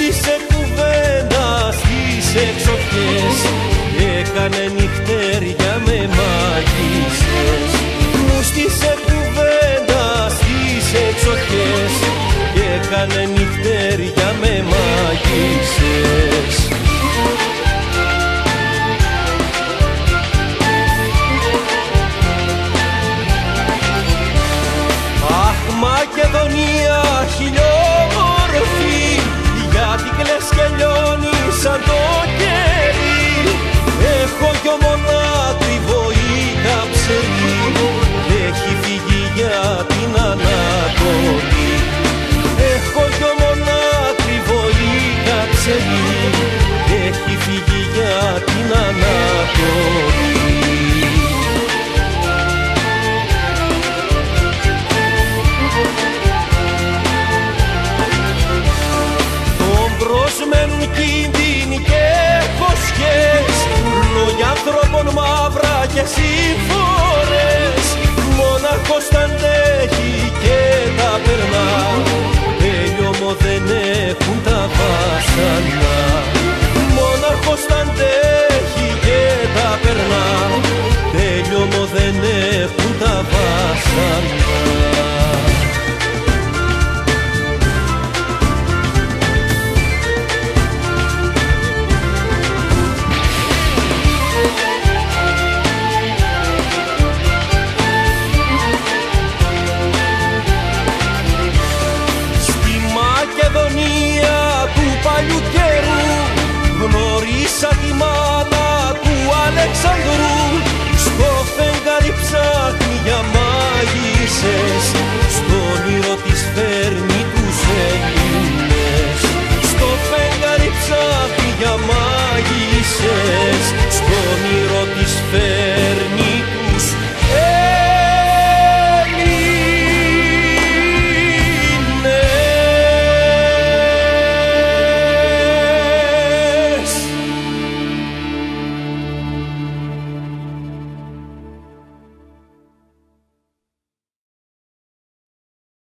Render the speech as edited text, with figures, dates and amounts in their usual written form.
στήσε κουβέντα στις εξοχές, έκανε νυχτέρια με μαγισσές. Μου στήσε κουβέντα στις εξοχές, έκανε νυχτέρια με μαγισσές. Αχ, Μακεδονία χιλιόμορφη, γιατί κλαις και λιώνεις σαν το κερί. Έχω δυο μονάκριβ βοή καψερή, έχει φύγει για την Ανατολή. Έχω δυο μονάκριβ βοή καψερή, έχει φύγει για την Ανατολή. Προσμένουν κίνδυνοι και φωσιές, λόγια ανθρώπων μαύρα και συμφορές. Μόναχος ήταν